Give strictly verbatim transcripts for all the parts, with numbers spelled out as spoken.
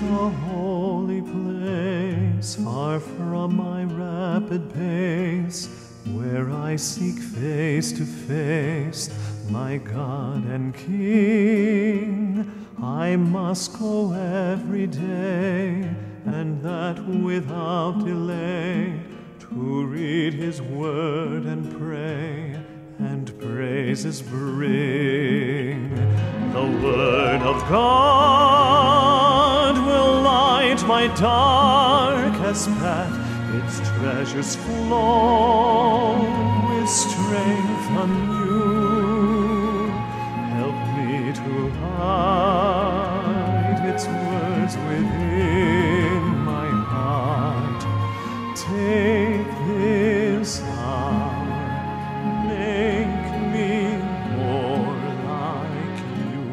a holy place, far from my rapid pace, where I seek face to face my God and King. I must go every day, and that without delay, to read His word and pray, and praises bring. The word of God will light my darkest path, its treasures flow with strength anew. Help me to hide its words within my heart. Take this hour, make me more like you.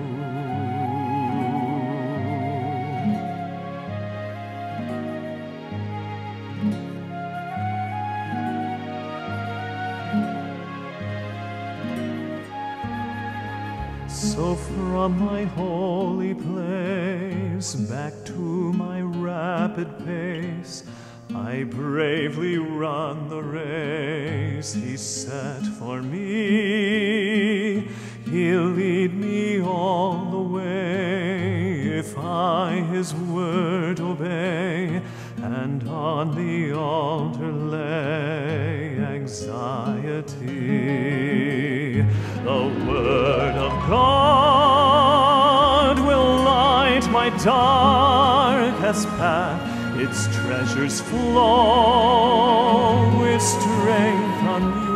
So from my holy place, back to my rapid pace, I bravely run the race He set for me. He'll lead me all the way, if I His word obey, and on the altar lay anxiety. The word of God will light my darkest path, its treasures flow with strength anew.